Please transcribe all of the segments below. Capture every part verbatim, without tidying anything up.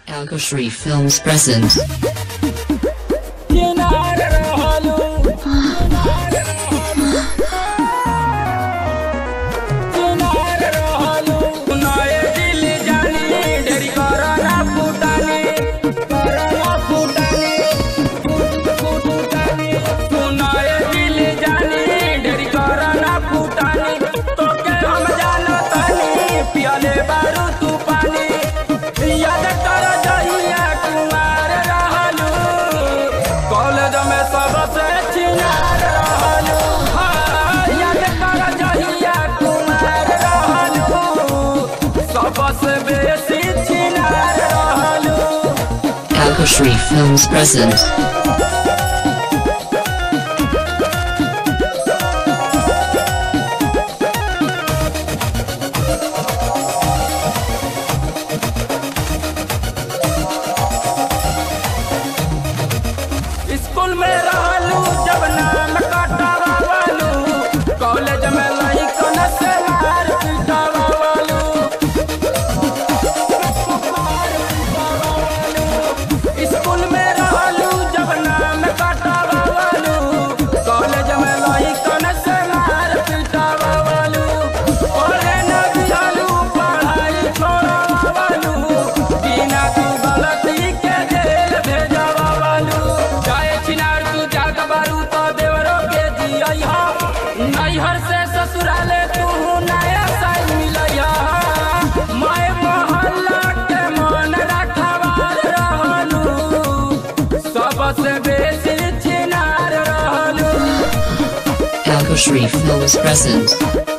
Algoshri Films present. Algoshri Films present. School में रहलू जब नाम कटावालू, कॉलेज में लइकन से मार पिटावालू। स्कूल में रहलू जब नाम कटावालू, कॉलेज में लइकन से मार पिटावालू। पढ़े न दिहलू पढ़ाई छोड़ावालू, बिना तू गलती के जेल भेजवालू। नैहर से ससुराले तू नया साल मिलैया, मैं मोहल्ला के मन रखवार रहलू, सबसे बेसी छिनार रहलू। Algoshri Films present.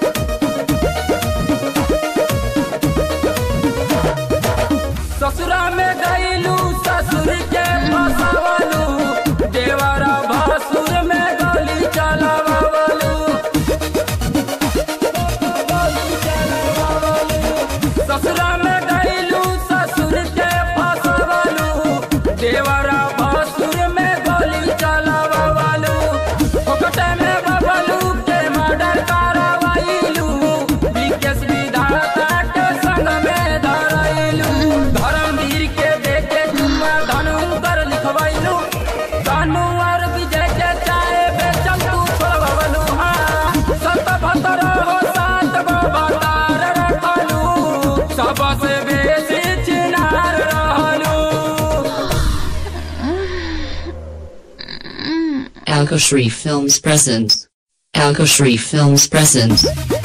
ससुरा में गईलू ससुर के फसावलू, देवरा भसुर में गली चलावलू। ससुरा में गईलू ससुर के फसावलू, देवरा भसुर में गली चलावलू। फोकटे में बबलू के मर्डर करवाइलू, विकेश विधाता के संग में धरैलू। धर्मवीर के देखे तुम धनु कर लिखवाइलू, कानू और विजय के चाहे बेचल तू छोड़वलू। हाँ सत भतर हो सात गो भतार रखलू, सबसे बेसी चिनार रहलू। Algoshri Films present. Algoshri Films present.